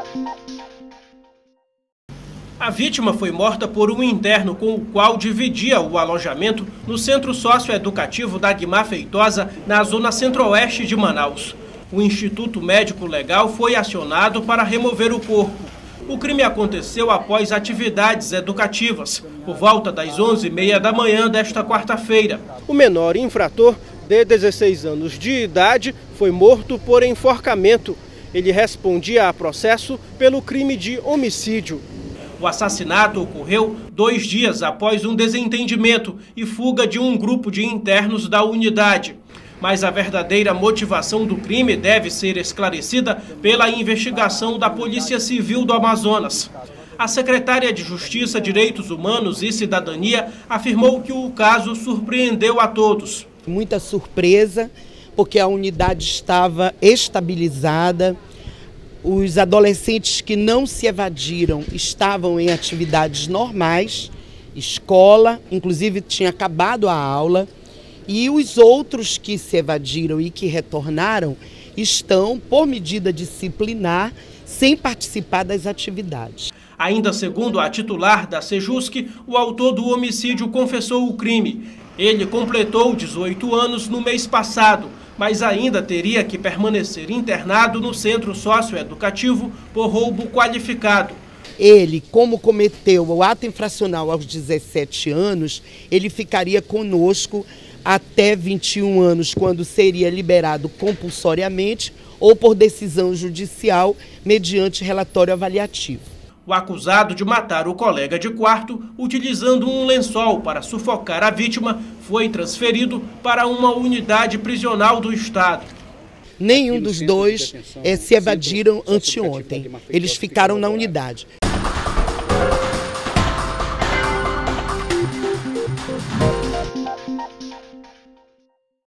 A vítima foi morta por um interno com o qual dividia o alojamento no Centro Socioeducativo da Guimar Feitosa, na zona centro-oeste de Manaus. O Instituto Médico Legal foi acionado para remover o corpo. O crime aconteceu após atividades educativas, por volta das 11h30 da manhã desta quarta-feira. O menor infrator, de 16 anos de idade, foi morto por enforcamento. Ele respondia a processo pelo crime de homicídio. O assassinato ocorreu 2 dias após um desentendimento e fuga de um grupo de internos da unidade. Mas a verdadeira motivação do crime deve ser esclarecida pela investigação da Polícia Civil do Amazonas. A secretária de Justiça, Direitos Humanos e Cidadania afirmou que o caso surpreendeu a todos. Muita surpresa, porque a unidade estava estabilizada. Os adolescentes que não se evadiram estavam em atividades normais, escola, inclusive tinha acabado a aula, e os outros que se evadiram e que retornaram estão, por medida disciplinar, sem participar das atividades. Ainda segundo a titular da Sejusc, o autor do homicídio confessou o crime. Ele completou 18 anos no mês passado, mas ainda teria que permanecer internado no centro socioeducativo por roubo qualificado. Ele, como cometeu o ato infracional aos 17 anos, ele ficaria conosco até 21 anos, quando seria liberado compulsoriamente ou por decisão judicial mediante relatório avaliativo. O acusado de matar o colega de quarto, utilizando um lençol para sufocar a vítima, foi transferido para uma unidade prisional do Estado. Nenhum dos dois se evadiram anteontem. Eles ficaram na unidade.